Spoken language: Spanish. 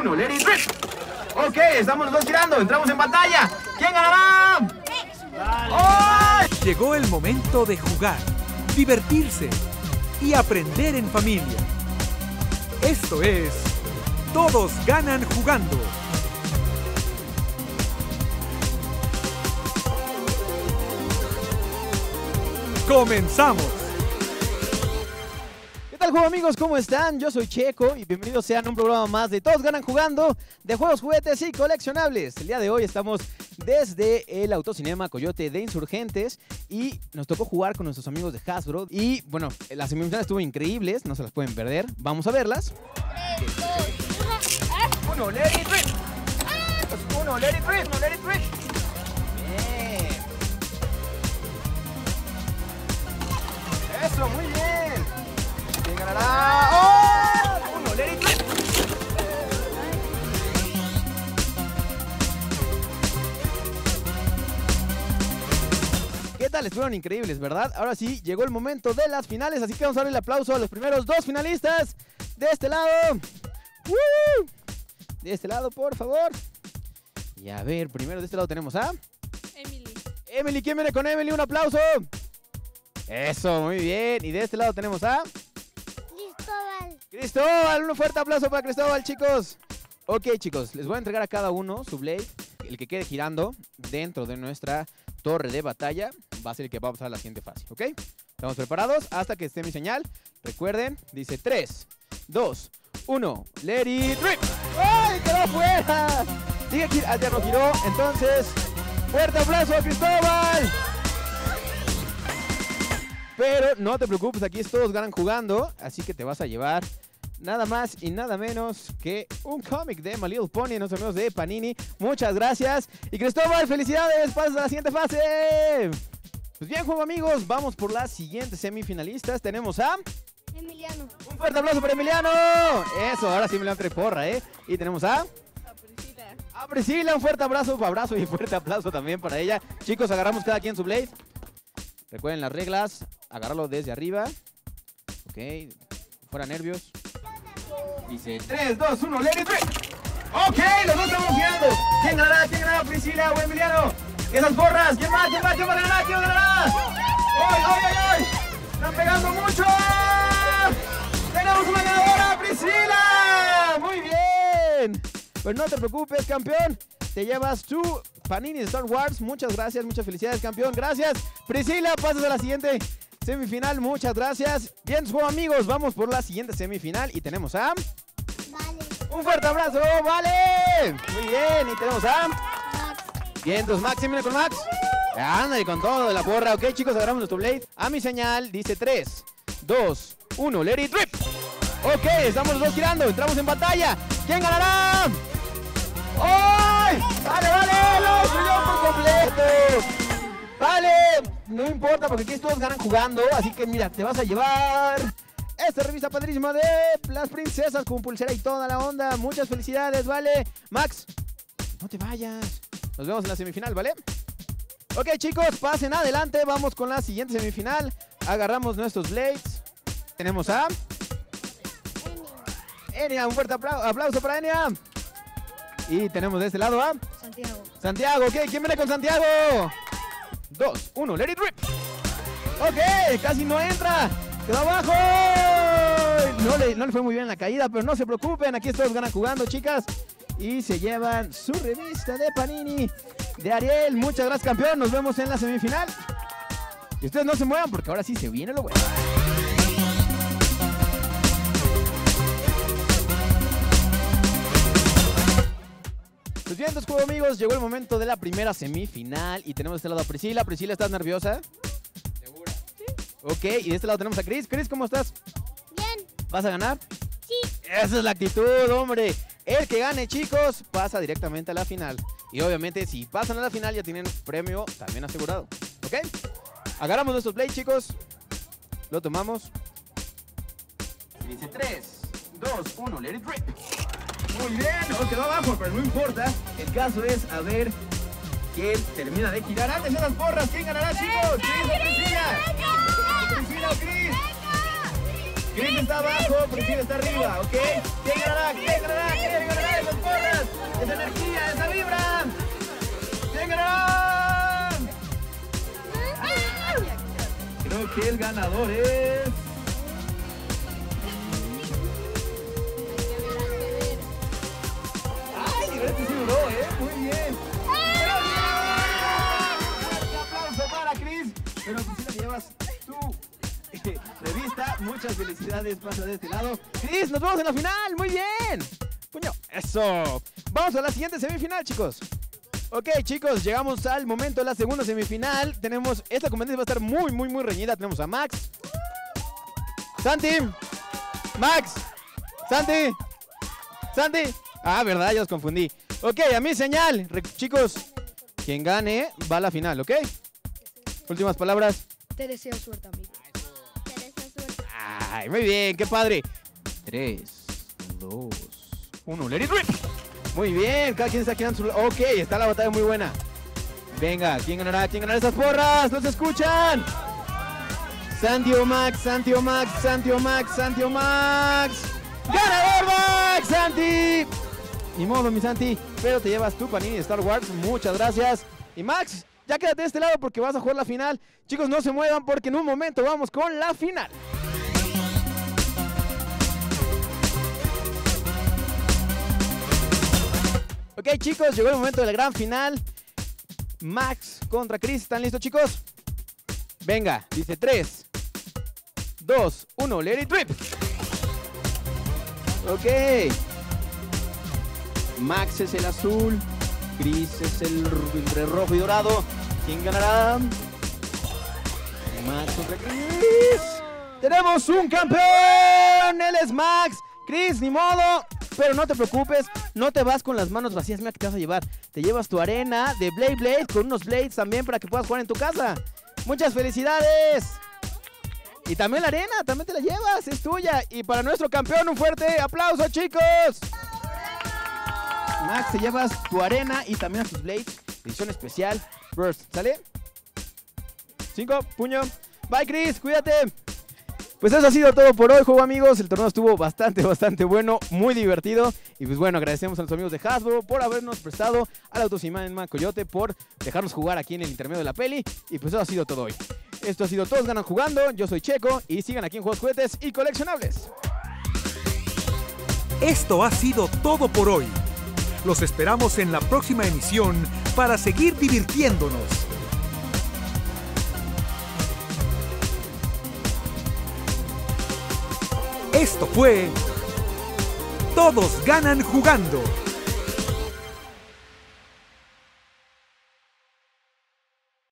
1, let it rip. Ok, estamos los dos girando, entramos en batalla. ¿Quién ganará? ¡Oh! Llegó el momento de jugar, divertirse y aprender en familia. Esto es Todos Ganan Jugando. ¡Comenzamos! ¿Qué tal, juego amigos? ¿Cómo están? Yo soy Checo y bienvenidos sean a un programa más de Todos Ganan Jugando, de juegos, juguetes y coleccionables. El día de hoy estamos desde el Autocinema Coyote de Insurgentes y nos tocó jugar con nuestros amigos de Hasbro. Y bueno, las semifinales estuvo increíbles, no se las pueden perder. Vamos a verlas. 1, let it rip. 1, let it rip. 1, let it rip. Bien. Eso, muy bien. ¿Quién ganará? ¡Oh! 1, let it rip. ¿Qué tal? Estuvieron increíbles, ¿verdad? Ahora sí, llegó el momento de las finales, así que vamos a darle el aplauso a los primeros dos finalistas. De este lado. ¡Woo! De este lado, por favor. Y a ver, primero de este lado tenemos a... Emily, ¿quién viene con Emily? Un aplauso. Eso, muy bien. Y de este lado tenemos a... Cristóbal, un fuerte aplauso para Cristóbal, chicos. Ok, chicos, les voy a entregar a cada uno su blade. El que quede girando dentro de nuestra torre de batalla va a ser el que va a pasar a la siguiente fase, ¿ok? ¿Estamos preparados? Hasta que esté mi señal. Recuerden, dice 3, 2, 1, let it rip. ¡Ay, quedó fuera! Sigue aquí, ya no giró, entonces, fuerte aplauso a Cristóbal. Pero no te preocupes, aquí todos ganan jugando, así que te vas a llevar nada más y nada menos que un cómic de My Little Pony, nuestros amigos de Panini. Muchas gracias. Y Cristóbal, felicidades, pasas a la siguiente fase. Pues bien, juego amigos, vamos por las siguientes semifinalistas. Tenemos a... Emiliano. Un fuerte aplauso para Emiliano. Eso, ahora sí me la porra, ¿eh? Y tenemos a... Priscila. A Priscila, un fuerte abrazo y fuerte aplauso también para ella. Chicos, agarramos cada quien su blade. Recuerden las reglas, agarrarlo desde arriba. Ok, fuera nervios. Dice 3, 2, 1, let it rip. Ok, los dos estamos girando. ¿Quién ganará? ¿Quién ganará? ¿Priscila o Emiliano? Esas porras. ¿Quién más? ¿Quién más? ¿Quién ganará? ¿Quién ganará? ¡Ay, ay, ay, ay! ¡Están pegando mucho! ¡Tenemos una ganadora, Priscila! ¡Muy bien! Pues no te preocupes, campeón. Te llevas tu Panini Star Wars. Muchas gracias, muchas felicidades, campeón. Gracias. Priscila, pasas a la siguiente semifinal. Muchas gracias. Bien, juego amigos, vamos por la siguiente semifinal. Y tenemos a... Vale. Un fuerte abrazo, Vale. Muy bien, y tenemos a... Max. Bien, entonces Max, viene con Max. Ándale con todo de la porra. Ok, chicos, agarramos nuestro blade. A mi señal dice 3, 2, 1, let it rip. Ok, estamos los dos girando, entramos en batalla. ¿Quién ganará? ¡Ay! ¡Vale, vale! ¡Lo subió por completo! Vale, no importa porque aquí todos ganan jugando. Así que mira, te vas a llevar esta revista padrísima de las princesas con pulsera y toda la onda. Muchas felicidades, ¿vale? Max, no te vayas. Nos vemos en la semifinal, ¿vale? Ok, chicos, pasen adelante. Vamos con la siguiente semifinal. Agarramos nuestros blades. Tenemos a... Enia, un fuerte aplauso para Enia. Y tenemos de este lado a... Santiago. Santiago, ok, ¿quién viene con Santiago? 2, 1, let it rip. Ok, casi no entra. Quedó abajo. No le fue muy bien la caída, pero no se preocupen. Aquí todos ganan jugando, chicas. Y se llevan su revista de Panini de Ariel. Muchas gracias, campeón. Nos vemos en la semifinal. Y ustedes no se muevan porque ahora sí se viene lo bueno. Pues bien, entonces, juego amigos, llegó el momento de la primera semifinal y tenemos de este lado a Priscila. Priscila, ¿estás nerviosa? ¿Segura? Sí. Ok, y de este lado tenemos a Chris. Chris, ¿cómo estás? Bien. ¿Vas a ganar? Sí. Esa es la actitud, hombre. El que gane, chicos, pasa directamente a la final. Y obviamente, si pasan a la final, ya tienen premio también asegurado. ¿Ok? Agarramos nuestros blades, chicos. Lo tomamos. Dice 3, 2, 1, let it rip. Muy bien, no quedó abajo, pero no importa. El caso es a ver quién termina de girar antes de las porras. ¿Quién ganará, chicos? ¿Chris o Priscila? ¿Priscila o Chris? Chris está abajo, Priscila está arriba, ¿ok? ¿Quién ganará? ¿Quién ganará? ¿Quién ganará? que el ganador es... ¡Ay! Este sí duró, muy bien. Un aplauso para Chris. Pero Priscila, llevas tu revista. Muchas felicidades, pasa de este lado. Chris, nos vemos en la final. Muy bien. Puño, eso. Vamos a la siguiente semifinal, chicos. Ok, chicos, llegamos al momento de la segunda semifinal. Esta competencia va a estar muy reñida. Tenemos a Max, Santi, Max, Santi. Ah, verdad, ya los confundí. Ok, a mi señal. Chicos, quien gane va a la final, ¿ok? Últimas palabras. Te deseo suerte, amigo. Te deseo suerte. Ay, muy bien, qué padre. 3, 2, 1, let it rip. Muy bien, cada quien está girando su... Ok, está la batalla muy buena. Venga, ¿quién ganará? ¿Quién ganará esas porras? ¿Los escuchan? Santi o Max, Santi o Max, Santi o Max, Santi o Max. ¡Ganador Max, Santi! Ni modo, mi Santi, pero te llevas tu panini de Star Wars. Muchas gracias. Y Max, ya quédate de este lado porque vas a jugar la final. Chicos, no se muevan porque en un momento vamos con la final. Ok, chicos, llegó el momento de la gran final. Max contra Chris. ¿Están listos, chicos? Venga, dice 3, 2, 1, let it rip. Ok. Max es el azul. Chris es el entre rojo y dorado. ¿Quién ganará? Max contra Chris. ¡Tenemos un campeón! ¡Él es Max! Chris, ni modo. Pero no te preocupes, no te vas con las manos vacías. Mira que te vas a llevar. Te llevas tu arena de Blade con unos blades también para que puedas jugar en tu casa. ¡Muchas felicidades! Y también la arena, también te la llevas, es tuya. Y para nuestro campeón, un fuerte aplauso, chicos. Max, te llevas tu arena y también a tus blades. Edición especial, Burst. ¿Sale? 5, puño. Bye, Chris, cuídate. Pues eso ha sido todo por hoy, juego amigos. El torneo estuvo bastante bueno, muy divertido. Y pues bueno, agradecemos a los amigos de Hasbro por habernos prestado al Autocinema Coyote, por dejarnos jugar aquí en el intermedio de la peli. Y pues eso ha sido todo hoy. Esto ha sido Todos Ganan Jugando. Yo soy Checo y sigan aquí en Juegos, Juguetes y Coleccionables. Esto ha sido todo por hoy. Los esperamos en la próxima emisión para seguir divirtiéndonos. Esto fue Todos Ganan Jugando.